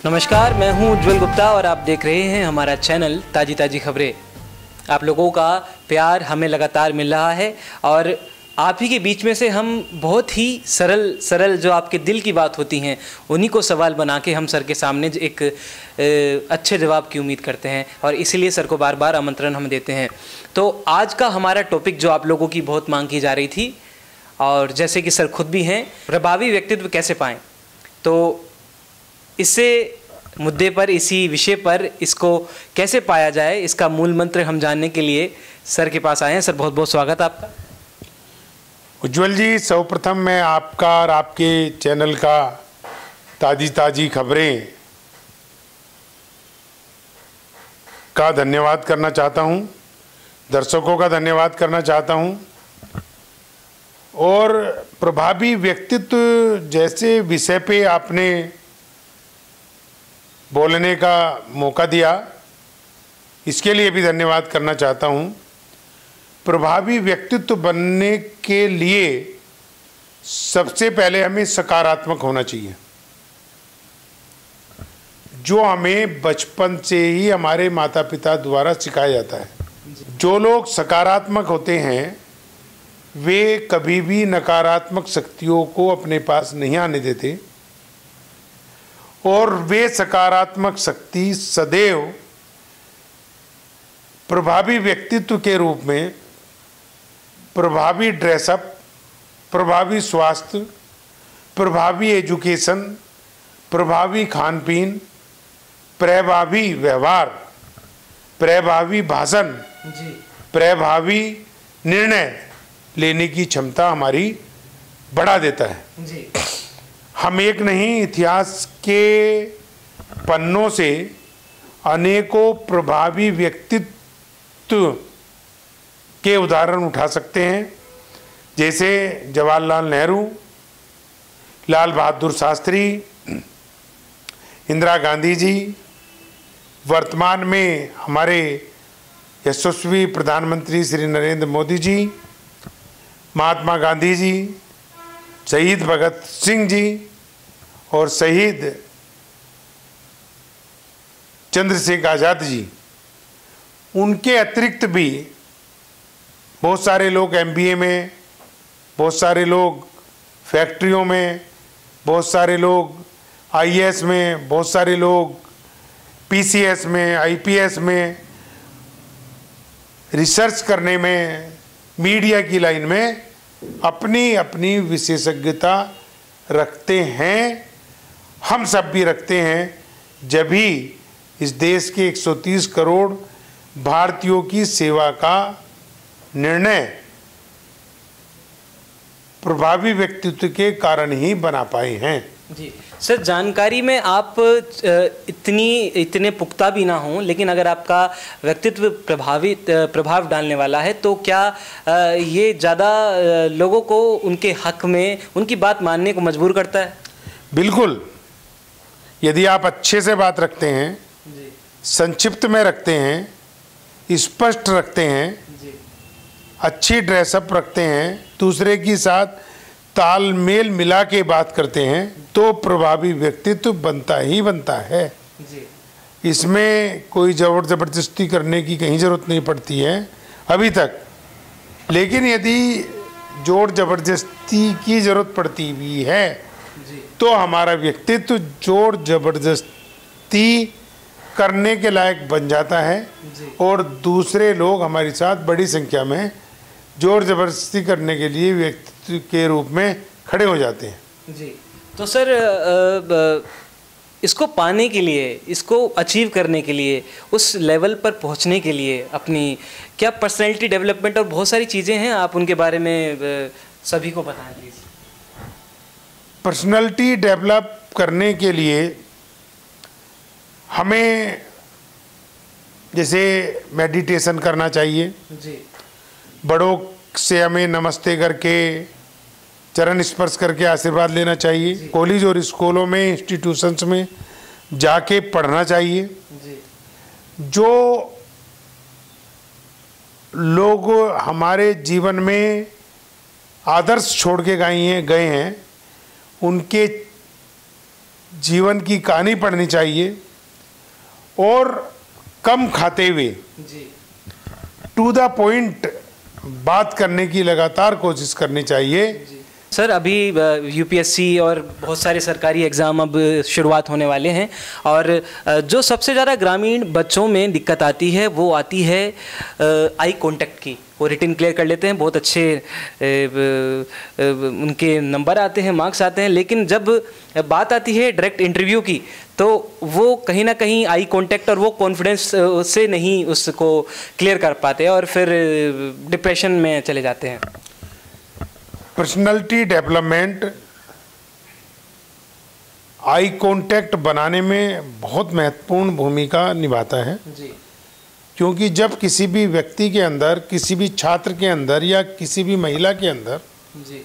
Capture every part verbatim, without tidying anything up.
नमस्कार, मैं हूं उज्जवल गुप्ता और आप देख रहे हैं हमारा चैनल ताजी ताजी खबरें। आप लोगों का प्यार हमें लगातार मिल रहा है और आप ही के बीच में से हम बहुत ही सरल सरल जो आपके दिल की बात होती हैं उन्हीं को सवाल बना के हम सर के सामने एक अच्छे जवाब की उम्मीद करते हैं और इसीलिए सर को बार बार आमंत्रण हम देते हैं। तो आज का हमारा टॉपिक जो आप लोगों की बहुत मांग की जा रही थी और जैसे कि सर खुद भी हैं, प्रभावी व्यक्तित्व कैसे पाएँ, तो इससे मुद्दे पर, इसी विषय पर इसको कैसे पाया जाए, इसका मूल मंत्र हम जानने के लिए सर के पास आए हैं। सर बहुत बहुत स्वागत है आपका। उज्जवल जी, सर्वप्रथम मैं आपका और आपके चैनल का ताज़ी ताज़ी खबरें का धन्यवाद करना चाहता हूं, दर्शकों का धन्यवाद करना चाहता हूं। और प्रभावी व्यक्तित्व जैसे विषय पे आपने बोलने का मौका दिया, इसके लिए भी धन्यवाद करना चाहता हूं। प्रभावी व्यक्तित्व बनने के लिए सबसे पहले हमें सकारात्मक होना चाहिए, जो हमें बचपन से ही हमारे माता पिता द्वारा सिखाया जाता है। जो लोग सकारात्मक होते हैं वे कभी भी नकारात्मक शक्तियों को अपने पास नहीं आने देते और वे सकारात्मक शक्ति सदैव प्रभावी व्यक्तित्व के रूप में प्रभावी ड्रेसअप, प्रभावी स्वास्थ्य, प्रभावी एजुकेशन, प्रभावी खान पीन, प्रभावी व्यवहार, प्रभावी भाषण, प्रभावी निर्णय लेने की क्षमता हमारी बढ़ा देता है जी। हम एक नहीं, इतिहास के पन्नों से अनेकों प्रभावी व्यक्तित्व के उदाहरण उठा सकते हैं, जैसे जवाहरलाल नेहरू, लाल बहादुर शास्त्री, इंदिरा गांधी जी, वर्तमान में हमारे यशस्वी प्रधानमंत्री श्री नरेंद्र मोदी जी, महात्मा गांधी जी, शहीद भगत सिंह जी और शहीद चंद्रशेखर आज़ाद जी। उनके अतिरिक्त भी बहुत सारे लोग एमबीए में, बहुत सारे लोग फैक्ट्रियों में, बहुत सारे लोग आईएएस में, बहुत सारे लोग पीसीएस में, आईपीएस में, रिसर्च करने में, मीडिया की लाइन में अपनी अपनी विशेषज्ञता रखते हैं। हम सब भी रखते हैं। जब भी इस देश के एक सौ तीस करोड़ भारतीयों की सेवा का निर्णय प्रभावी व्यक्तित्व के कारण ही बना पाए हैं जी। सर, जानकारी में आप इतनी इतने पुख्ता भी ना हों, लेकिन अगर आपका व्यक्तित्व प्रभावित प्रभाव डालने वाला है तो क्या ये ज़्यादा लोगों को उनके हक में उनकी बात मानने को मजबूर करता है? बिल्कुल। यदि आप अच्छे से बात रखते हैं जी, संक्षिप्त में रखते हैं, स्पष्ट रखते हैं जी, अच्छी ड्रेसअप रखते हैं, दूसरे के साथ तालमेल मिला के बात करते हैं, तो प्रभावी व्यक्तित्व बनता ही बनता है जी। इसमें कोई जबर जबरदस्ती करने की कहीं ज़रूरत नहीं पड़ती है अभी तक। लेकिन यदि जोर जबरदस्ती की ज़रूरत पड़ती भी है जी, तो हमारा व्यक्तित्व जोर जबरदस्ती करने के लायक बन जाता है जी। और दूसरे लोग हमारे साथ बड़ी संख्या में जोर जबरदस्ती करने के लिए व्यक्तित्व के रूप में खड़े हो जाते हैं जी। तो सर, इसको पाने के लिए, इसको अचीव करने के लिए, उस लेवल पर पहुंचने के लिए अपनी क्या पर्सनैलिटी डेवलपमेंट और बहुत सारी चीज़ें हैं, आप उनके बारे में सभी को बताएं प्लीज़। पर्सनैलिटी डेवलप करने के लिए हमें जैसे मेडिटेशन करना चाहिए जी। बड़ों से हमें नमस्ते करके, चरण स्पर्श करके आशीर्वाद लेना चाहिए। कॉलेज और स्कूलों में, इंस्टीट्यूशंस में जाके पढ़ना चाहिए जी। जो लोग हमारे जीवन में आदर्श छोड़ के गए हैं गए हैं उनके जीवन की कहानी पढ़नी चाहिए और कम खाते हुए टू द पॉइंट बात करने की लगातार कोशिश करनी चाहिए। सर अभी यूपीएससी और बहुत सारे सरकारी एग्ज़ाम अब शुरुआत होने वाले हैं और जो सबसे ज़्यादा ग्रामीण बच्चों में दिक्कत आती है वो आती है आई कांटेक्ट की। वो रिटन क्लियर कर लेते हैं, बहुत अच्छे उनके नंबर आते हैं, मार्क्स आते हैं, लेकिन जब बात आती है डायरेक्ट इंटरव्यू की तो वो कहीं ना कहीं आई कांटेक्ट और वो कॉन्फिडेंस से नहीं उसको क्लियर कर पाते और फिर डिप्रेशन में चले जाते हैं। पर्सनालिटी डेवलपमेंट आई कांटेक्ट बनाने में बहुत महत्वपूर्ण भूमिका निभाता है जी। क्योंकि जब किसी भी व्यक्ति के अंदर, किसी भी छात्र के अंदर या किसी भी महिला के अंदर जी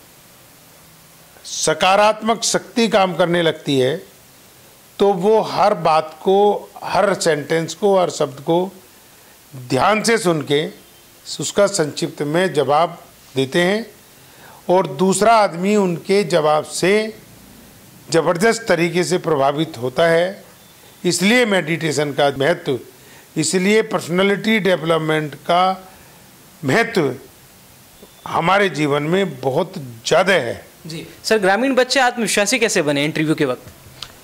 सकारात्मक शक्ति काम करने लगती है तो वो हर बात को, हर सेंटेंस को, हर शब्द को ध्यान से सुन के उसका संक्षिप्त में जवाब देते हैं और दूसरा आदमी उनके जवाब से ज़बरदस्त तरीके से प्रभावित होता है। इसलिए मेडिटेशन का महत्व, इसलिए पर्सनालिटी डेवलपमेंट का महत्व हमारे जीवन में बहुत ज़्यादा है जी। सर ग्रामीण बच्चे आत्मविश्वासी कैसे बने इंटरव्यू के वक्त?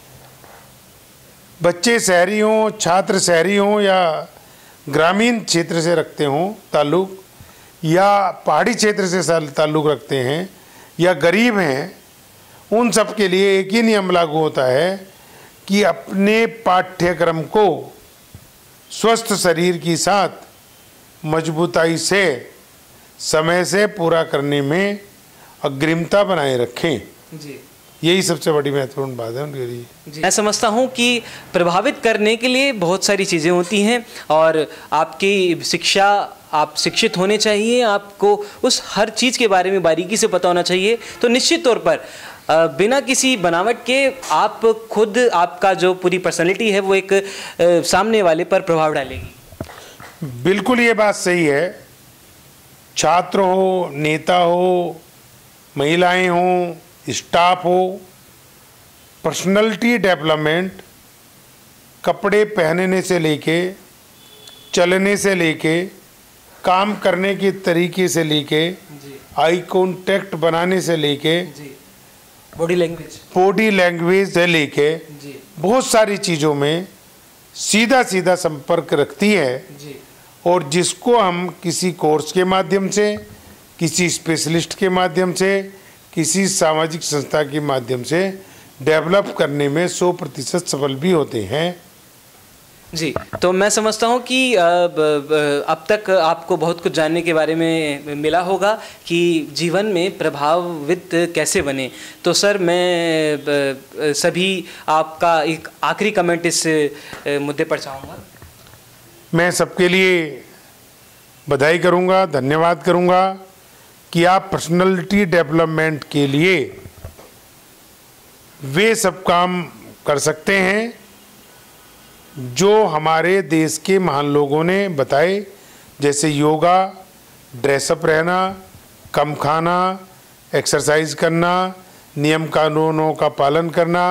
बच्चे शहरी हों, छात्र शहरी हों या ग्रामीण क्षेत्र से रखते हों ताल्लुक़ या पहाड़ी क्षेत्र से ताल्लुक़ रखते हैं या गरीब हैं, उन सब के लिए एक ही नियम लागू होता है कि अपने पाठ्यक्रम को स्वस्थ शरीर के साथ मजबूताई से समय से पूरा करने में अग्रिमता बनाए रखें जी। यही सबसे बड़ी महत्वपूर्ण बात है उनके लिए। मैं समझता हूँ कि प्रभावित करने के लिए बहुत सारी चीज़ें होती हैं और आपकी शिक्षा, आप शिक्षित होने चाहिए, आपको उस हर चीज़ के बारे में बारीकी से पता होना चाहिए। तो निश्चित तौर पर बिना किसी बनावट के आप खुद, आपका जो पूरी पर्सनैलिटी है वो एक सामने वाले पर प्रभाव डालेगी। बिल्कुल ये बात सही है। छात्र हो, नेता हो, महिलाएं हों, स्टाफ हो, पर्सनालिटी डेवलपमेंट कपड़े पहनने से लेके, चलने से लेके, काम करने के तरीके से लेके, आई कांटेक्ट बनाने से लेके, बॉडी लैंग्वेज बॉडी लैंग्वेज से लेके बहुत सारी चीज़ों में सीधा सीधा संपर्क रखती है जी। और जिसको हम किसी कोर्स के माध्यम से, किसी स्पेशलिस्ट के माध्यम से, किसी सामाजिक संस्था के माध्यम से डेवलप करने में सौ प्रतिशत सफल भी होते हैं जी। तो मैं समझता हूँ कि अब तक आपको बहुत कुछ जानने के बारे में मिला होगा कि जीवन में प्रभावित कैसे बने। तो सर मैं सभी आपका एक आखिरी कमेंट इस मुद्दे पर चाहूँगा। मैं सबके लिए बधाई करूँगा, धन्यवाद करूँगा कि आप पर्सनालिटी डेवलपमेंट के लिए वे सब काम कर सकते हैं जो हमारे देश के महान लोगों ने बताए, जैसे योगा, ड्रेसअप रहना, कम खाना, एक्सरसाइज करना, नियम कानूनों का पालन करना,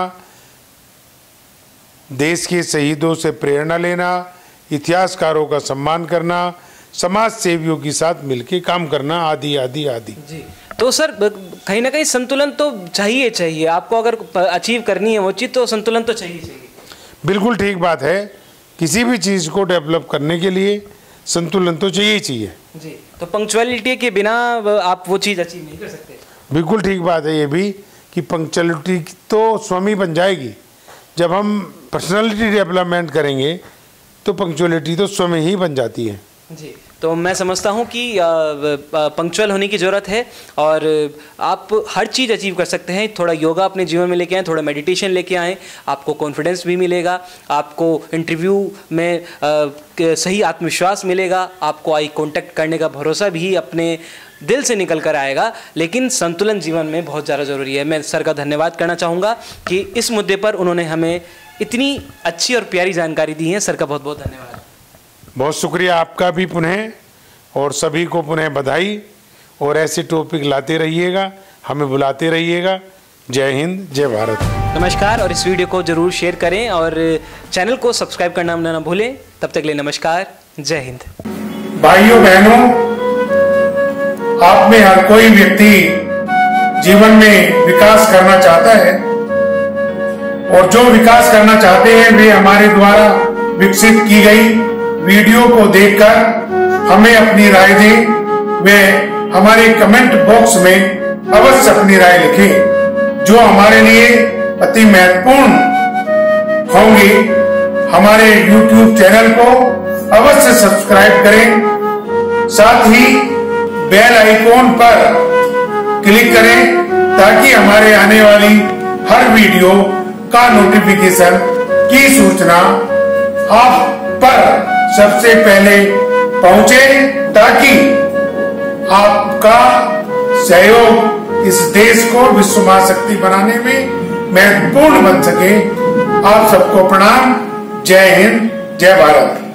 देश के शहीदों से प्रेरणा लेना, इतिहासकारों का सम्मान करना, समाज सेवियों के साथ मिलकर काम करना, आदि आदि आदि जी। तो सर कहीं ना कहीं संतुलन तो चाहिए चाहिए आपको, अगर अचीव करनी है वो चीज़ तो संतुलन तो चाहिए चाहिए। बिल्कुल ठीक बात है। किसी भी चीज़ को डेवलप करने के लिए संतुलन तो चाहिए चाहिए जी। तो पंक्चुअलिटी के बिना आप वो चीज़ अचीव नहीं कर सकते। बिल्कुल ठीक बात है ये भी कि पंक्चुअलिटी तो स्वयं ही बन जाएगी। जब हम पर्सनालिटी डेवलपमेंट करेंगे तो पंक्चुअलिटी तो स्वयं ही बन जाती है जी। तो मैं समझता हूँ कि पंक्चुअल होने की ज़रूरत है और आप हर चीज़ अचीव कर सकते हैं। थोड़ा योगा अपने जीवन में लेके आएँ, थोड़ा मेडिटेशन लेके आएँ, आपको कॉन्फिडेंस भी मिलेगा, आपको इंटरव्यू में आ, सही आत्मविश्वास मिलेगा, आपको आई कांटेक्ट करने का भरोसा भी अपने दिल से निकल कर आएगा। लेकिन संतुलन जीवन में बहुत ज़्यादा ज़रूरी है। मैं सर का धन्यवाद करना चाहूँगा कि इस मुद्दे पर उन्होंने हमें इतनी अच्छी और प्यारी जानकारी दी है। सर का बहुत बहुत धन्यवाद। बहुत शुक्रिया आपका भी पुनः, और सभी को पुनः बधाई। और ऐसे टॉपिक लाते रहिएगा, हमें बुलाते रहिएगा। जय हिंद, जय भारत। नमस्कार, और इस वीडियो को ज़रूर शेयर करें और चैनल को सब्सक्राइब करना ना भूलें। तब तक के लिए नमस्कार, जय हिंद। भाइयों बहनों, आप में हर कोई व्यक्ति जीवन में विकास करना चाहता है, और जो विकास करना चाहते हैं वे हमारे द्वारा विकसित की गई वीडियो को देखकर हमें अपनी राय दें। वे हमारे कमेंट बॉक्स में अवश्य अपनी राय लिखें, जो हमारे लिए अति महत्वपूर्ण होंगी। हमारे यूट्यूब चैनल को अवश्य सब्सक्राइब करें, साथ ही बेल आइकॉन पर क्लिक करें ताकि हमारे आने वाली हर वीडियो का नोटिफिकेशन की सूचना आप पर सबसे पहले पहुंचे, ताकि आपका सहयोग इस देश को विश्व महाशक्ति बनाने में महत्वपूर्ण बन सके। आप सबको प्रणाम। जय हिंद, जय भारत।